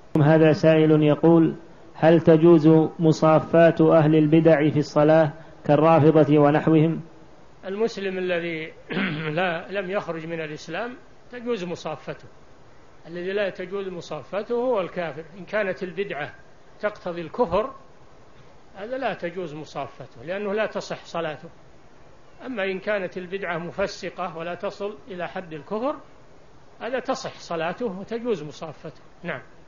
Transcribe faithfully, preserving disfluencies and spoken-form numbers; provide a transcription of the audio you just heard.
هذا سائل يقول: هل تجوز مصافات أهل البدع في الصلاة كالرافضة ونحوهم؟ المسلم الذي لا لم يخرج من الإسلام تجوز مصافته. الذي لا تجوز مصافته هو الكافر. إن كانت البدعة تقتضي الكفر هذا لا تجوز مصافته، لأنه لا تصح صلاته. أما إن كانت البدعة مفسقة ولا تصل إلى حد الكفر هذا تصح صلاته وتجوز مصافته. نعم.